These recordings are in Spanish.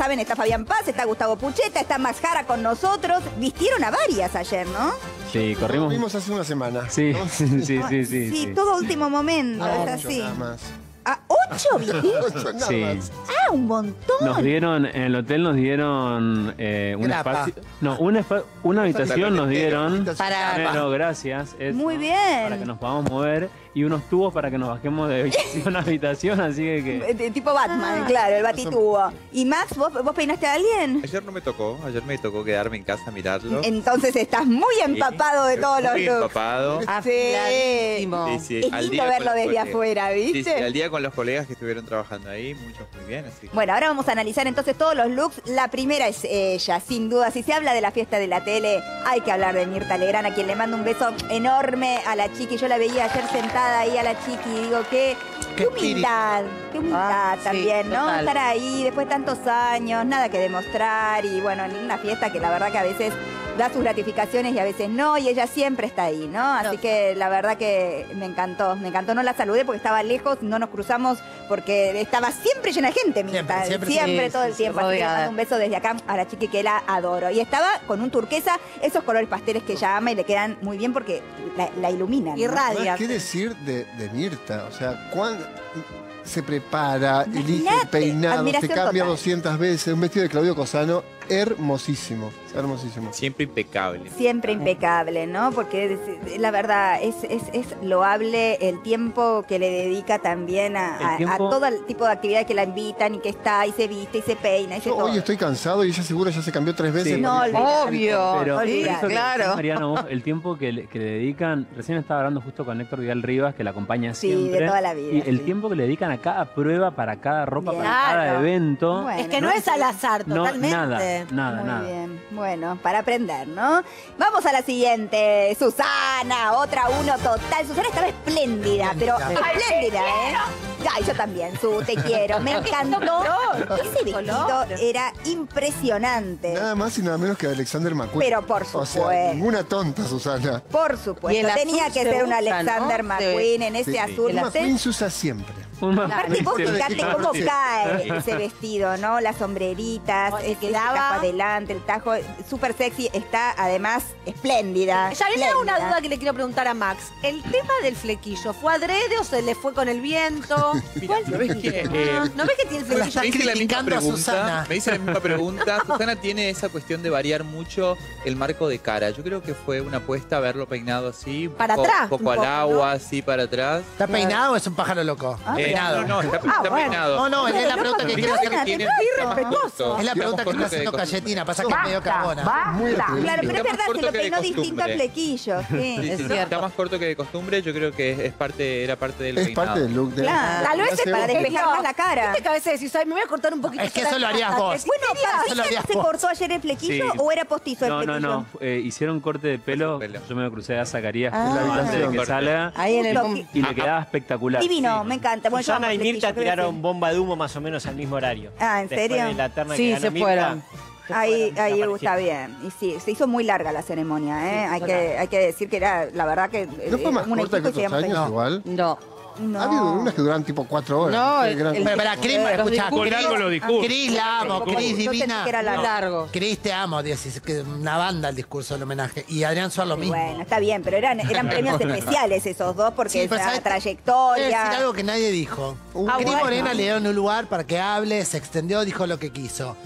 saben, está Fabián Paz, está Gustavo Pucheta, está Max Jara con nosotros. Vistieron a varias ayer, ¿no? Sí, corrimos. Lo vimos hace una semana. Sí, ¿no? sí. Todo último momento, es Ocho así. nada más. ¿Ah, 8 viste? 8 nada Sí. más. Ah, un montón. Nos dieron, en el hotel nos dieron un Grapa. espacio. No, una habitación nos dieron. Para- Primero, gracias. eso, Muy bien. Para que nos podamos mover. Y unos tubos para que nos bajemos de habitación a habitación. Así que Tipo Batman, claro, el batitubo. ¿Y Max, vos peinaste a alguien? Ayer no me tocó, ayer me tocó quedarme en casa a mirarlo. Entonces estás muy empapado de todos los Muy looks. empapado. Afiladísimo. Sí, sí, Es al lindo día verlo con los desde colegas. afuera, Sí, ¿viste? sí, al día con los colegas que estuvieron trabajando ahí, muchos muy bien, así que... Bueno, ahora vamos a analizar entonces todos los looks. La primera es ella, sin duda. Si se habla de la fiesta de la tele, hay que hablar de Mirta Legrand, a quien le mando un beso enorme a la Chiqui. Yo la veía ayer sentada ahí a la Chiqui y digo, qué humildad, qué humildad Sí, también, ¿no? total. Estar ahí después de tantos años, nada que demostrar y bueno, en una fiesta que la verdad que a veces da sus gratificaciones y a veces no, y ella siempre está ahí, ¿no? Así que la verdad que me encantó, no la saludé porque estaba lejos, no nos cruzamos porque estaba siempre llena de gente, Mirta, siempre sí, todo el sí, tiempo, así que le rodeada. mando un beso desde acá a la Chiqui que la adoro. Y estaba con un turquesa, esos colores pasteles que ella ama y le quedan muy bien porque la iluminan. ¿no? Irradia. ¿Qué decir de Mirta? O sea, ¿cuándo se prepara, elige Imagínate, el peinado, se admiración cambia total. 200 veces? Un vestido de Claudio Cosano, hermosísimo, hermosísimo. Siempre impecable. Siempre impecable, ¿no? Porque la verdad es loable el tiempo que le dedica también a todo el tipo de actividades que la invitan y que está y se viste y se peina y se Yo todo. hoy estoy cansado y ella seguro ya se cambió 3 veces. Sí. No, olvidate. Obvio. Pero olvidate. eso que Claro. decís, Mariano, vos, el tiempo que le dedican, recién estaba hablando justo con Héctor Vidal Rivas, que la acompaña Sí, siempre. de toda la vida, Y el sí. tiempo que le dedican a cada prueba, para cada ropa, Bien. para cada Claro. evento. Bueno. Es que no es al azar, No, totalmente. nada. Muy bien. Bueno, para aprender, ¿no? Vamos a la siguiente. Susana, otra uno total. Susana estaba espléndida, pero espléndida, ¿eh? Ay, yo también, te quiero. Me encantó. Ese vestido era impresionante. Nada más y nada menos que Alexander McQueen. Pero por O sea, supuesto. ninguna tonta, Susana. Por Y supuesto. el Tenía azul que se ser un usa, Alexander ¿no? McQueen en ese Sí. azul. El No McQueen sé. se usa siempre. Aparte vos fijate cómo cae ese vestido, ¿no? Las sombreritas, Ay, ese quedaba. tajo adelante, el tajo súper sexy, está además espléndida. Ya viene una espléndida. duda que le quiero preguntar a Max. ¿El tema del flequillo fue adrede o se le fue con el viento? Mira, ¿no ves que, ¿No ves que tiene el flequillo? me hice la misma criticando a Susana. pregunta? Me hice la misma pregunta. Susana tiene esa cuestión de variar mucho el marco de cara. Yo creo que fue una apuesta haberlo peinado así. Para atrás, Un poco un al poco, agua, ¿no? así para atrás. ¿Está peinado o es un pájaro loco? Peinado. No, está bueno. peinado. No, es la pregunta que quiero hacer. Tiene- irrespetuoso. Es la pregunta que está haciendo Cayetina, pasa que es medio carbona. Muy Claro, pero es Está más verdad, se corto lo que de peinó distinto al costumbre. flequillo. Sí. Sí, sí, Es sí, cierto. está más corto que de costumbre. Yo creo que era parte del Es peinado. parte del look de Claro, tal vez es para despejar más la cara. ¿Viste que a veces decís, ay, me voy a cortar un poquito? Es que eso lo harías vos. Bueno, Eso lo harías ¿se vos. cortó ayer el flequillo Sí. o era postizo el No, flequillo? no. Hicieron corte de pelo. Pelo. Yo me lo crucé a Zacarías Ah. justo antes de que Corte. salga. Ahí en el... Justo Y le quedaba espectacular. Divino, sí. me encanta. Bueno, yo Susana amo y el Mirta flequillo, creo que tiraron sí. bomba de humo más o menos al mismo horario. Ah, ¿en Después serio? de la terna Sí, que ganó se Mirta, fueron. Ahí desaparecieron. está bien. Y sí, se hizo muy larga la ceremonia, ¿eh? Hay que decir que era, la verdad que... ¿No fue más un corta que equipo y otros seguíamos años igual? No. No. Ha habido unas que duran tipo 4 horas. No, Qué gran- Pero para Cris, Los escuchá, discursos- algo lo discurso. Cris la amo, Yo Cris sentí divina. que era Largo. Cris, te amo, es que una banda el discurso del homenaje. Y Adrián Suárez lo mismo. Bueno, está bien, pero eran premios especiales esos dos porque Sí, pero esa ¿sabes? Voy a trayectoria... decir algo que nadie dijo. Cris bueno. Morena le dieron un lugar para que hable, se extendió, dijo lo que quiso.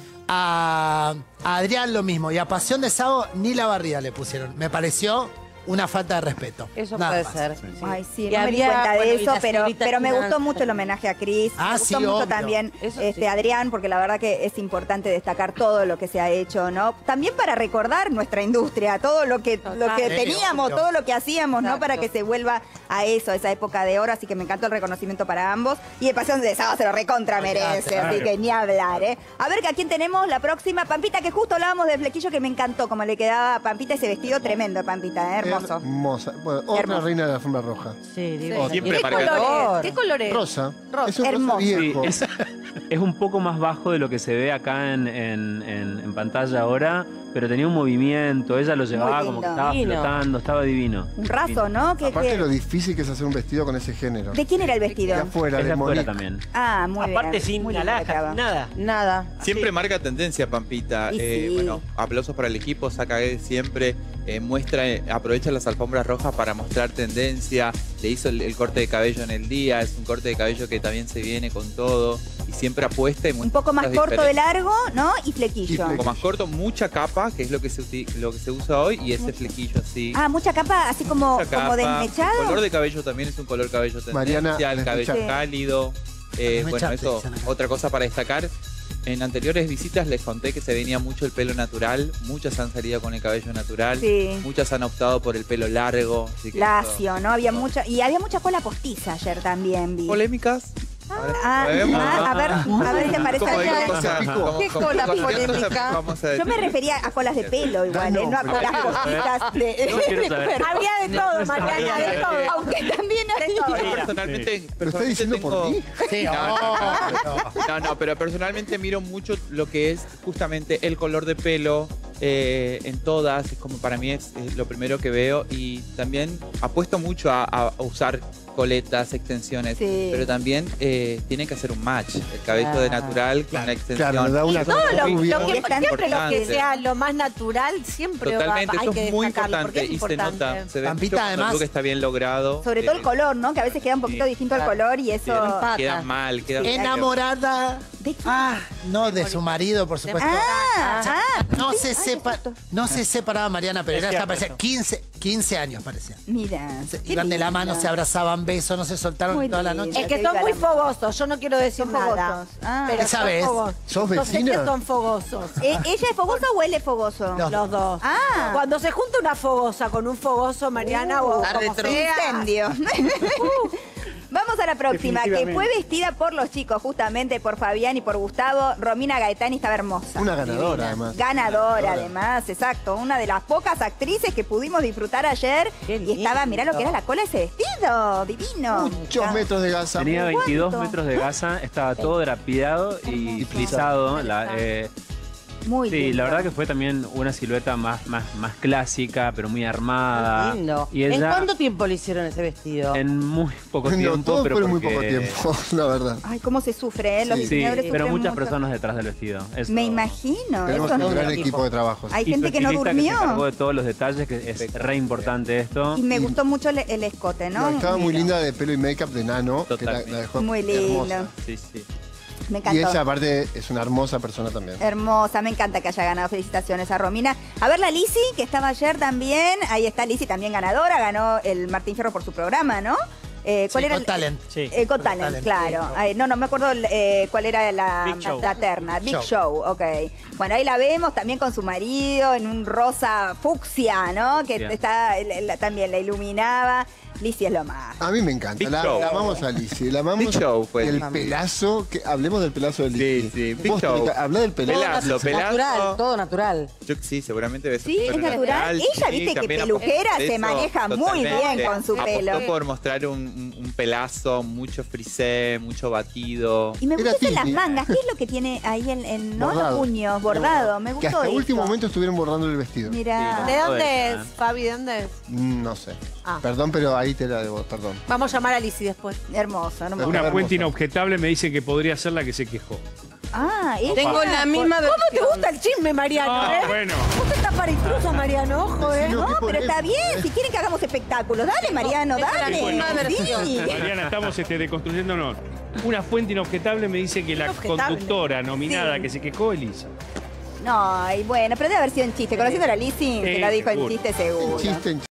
A Adrián lo mismo. Y a Pasión de Sábado ni la barrida le pusieron. Me pareció una falta de respeto. Eso Nada puede más. ser. Ay, sí, Y no me di había, cuenta de bueno, y eso, la pero señorita me Tina- gustó mucho el homenaje a Cris. Ah, Me gustó sí, mucho obvio. también Eso sí. Adrián, porque la verdad que es importante destacar todo lo que se ha hecho, ¿no? También para recordar nuestra industria, todo lo que Sí, teníamos, obvio. todo lo que hacíamos, ¿no? Exacto. Para que se vuelva a eso, a esa época de oro. Así que me encantó el reconocimiento para ambos. Y el Pasión de Sábado se lo recontra merece, así que ni hablar, ¿eh? A ver, ¿a quién tenemos la próxima? Pampita, que justo hablábamos del flequillo, que me encantó como le quedaba a Pampita ese vestido tremendo, Pampita, ¿eh? Hermoso. Hermosa. Bueno, otra Hermoso. reina de la alfombra roja. Sí, Siempre ¿Qué marcador. colores? ¿Qué colores? Rosa. Rosa. Es un Hermoso. rosa viejo. Sí, Es un poco más bajo de lo que se ve acá en pantalla ahora, pero tenía un movimiento, ella lo llevaba como que lindo. estaba Divino. flotando, estaba divino. Un raso, ¿no? Aparte lo difícil que es hacer un vestido con ese género. ¿De quién era el De vestido? afuera, Es de de afuera Monique. también. Ah, muy bien. Aparte sin Muy lindo el alhajas, trabajo. nada. Nada. Siempre marca tendencia, Pampita. Y sí. Bueno, aplausos para el equipo, Saca siempre aprovecha las alfombras rojas para mostrar tendencia. Le hizo el corte de cabello en el día, es un corte de cabello que también se viene con todo y siempre apuesta y Un poco más corto de largo, ¿no? Y flequillo. Un poco más corto, mucha capa, que es lo que se usa hoy, y ese flequillo así. Ah, mucha capa, así como, Mucha como capa. desmechado. El color de cabello también es un color cabello tendencia, Mariana, el cabello desmechado. cálido. Bueno, Desmechate, eso, dicen acá. otra cosa para destacar. En anteriores visitas les conté que se venía mucho el pelo natural. Muchas han salido con el cabello natural. Sí. Muchas han optado por el pelo largo. Así que Lacio, ¿no? Había mucha. Y había mucha cola postiza ayer también, vi. ¿Polémicas? Ah, a ver si aparece ¿Cómo digo algo. cosas? ¿Qué cola polémica? Vamos a Yo me decir. refería a colas de pelo igual, No, no a pero- colas postizas No quiero saber. Había de todo, Mariana, de todo. Aunque también hay. Yo personalmente ¿Lo estás diciendo por mí? Sí, No, pero personalmente miro mucho lo que es justamente el color de pelo en todas. Es como para mí es lo primero que veo y también apuesto mucho a usar coletas, extensiones, Sí. pero también tiene que hacer un match. El cabello de natural con la extensión. Claro, le da una Todo cosa lo rubia. que, Es siempre lo que importante. sea lo más natural, siempre Totalmente, hay eso que es muy destacarlo, porque importante es y se importante. nota. Se ve Pampita, mucho cuando el además- look está bien logrado. Sobre todo el color, ¿no? Que a veces queda un poquito Sí. distinto el color y eso. Empata. Queda mal, queda Enamorada. ¿De qué? No de su marido, por supuesto. No se sí, no se separaba Mariana, pero Es era hasta cierto, parecía 15 años parecía. Mira. qué Iban de la lindo. mano, se abrazaban, besos, no se soltaron Muy toda la lindo. noche. Es que Te son diga muy la- fogosos, yo no quiero decir Son nada. fogosos. Ah. Pero Esa son vez. fogosos. ¿Sos Yo sé vecina? que son fogosos. ¿Ella es fogosa o él es fogoso? No. Los dos. Ah. Cuando se junta una fogosa con un fogoso, Mariana, o como sea, Incendio. Vamos a la próxima, que fue vestida por los chicos, justamente por Fabián y por Gustavo. Romina Gaetani estaba hermosa. Una ganadora, Divina. además. Ganadora, además, exacto. Una de las pocas actrices que pudimos disfrutar ayer. Qué Y estaba, mirá lo que era la cola de ese vestido. Divino. Muchos metros de gasa. Tenía 22 ¿Cuánto? metros de gasa, estaba todo drapeado y frisado. Muy Sí, lindo. la verdad que fue también una silueta más clásica, pero muy armada. Lindo. Y ¿En ella cuánto tiempo le hicieron ese vestido? en muy poco No, tiempo, todo pero fue en muy porque- poco tiempo, la verdad. Ay, cómo se sufre, ¿eh? Los Sí. Sí, diseñadores pero sufren muchas mucho. personas detrás del vestido. Eso. Me imagino. Tenemos Eso un no- gran equipo de trabajo. Hay Y gente su que no estilista durmió. se encargó de todos los detalles, que es re importante esto. Y me gustó mucho el escote, ¿no? No, estaba muy Negro. linda de pelo y make-up de Nano, que Totalmente. la dejó Muy lindo. hermosa. Sí, sí. Me Y encantó. ella, aparte, es una hermosa persona también. Hermosa, me encanta que haya ganado. Felicitaciones a Romina. A ver, la Lizzy, que estaba ayer también. Ahí está Lizzy, también ganadora. Ganó el Martín Fierro por su programa, ¿no? ¿Cuál era Got Talent. Sí. Got Talent, Talent, claro. sí. Ay, no me acuerdo cuál era la Big Show. la terna. Big Show. Show, ok. Bueno, ahí la vemos también con su marido en un rosa fucsia, ¿no? Que Fucsia. está también la iluminaba. Lizzy es lo más. A mí me encanta. Big La Show. amamos a Lizzy. La amamos. Big Show fue El el- pelazo. Hablemos del pelazo de Lizzy. Sí, sí, Big Vos, Show. habla del pelazo. Pelazo. Natural, todo natural. Sí, seguramente debe ser Sí, es súper natural. Ella, sí, viste que también pelujera apostó se eso, maneja muy totalmente. bien con su pelo. Apostó por mostrar un pelazo, mucho frisé, mucho batido. Y me Era gustó en las Disney. mangas. ¿Qué es lo que tiene ahí en ¿no? los Bordado. puños? Bordado. Me Que gustó hasta el eso. último momento estuvieron bordando el vestido. Mirá. ¿de dónde Bueno. es, Fabi? ¿De dónde es? No sé. Ah. Perdón, pero ahí te la debo. Perdón. Vamos a llamar a Lizzy después. Hermoso, hermoso. Una Una fuente hermosa. inobjetable me dice que podría ser la que se quejó. Ah, ella. Tengo la misma ¿Cómo te versión. gusta el chisme, Mariano? Ah, bueno. Vos estás para intruso, Mariano, ojo, ¿eh? No, No, qué pero polémica. está bien. Si quieren que hagamos espectáculos, dale, Mariano, tengo la dale. misma versión. Sí. Mariana, estamos deconstruyéndonos. Una fuente inobjetable me dice que la Inobjetable. conductora nominada Sí. que se quejó, Elisa. No, y bueno, pero debe haber sido en chiste. Conociendo a la Lizzy, te Sí, la dijo en seguro. chiste seguro. Chiste,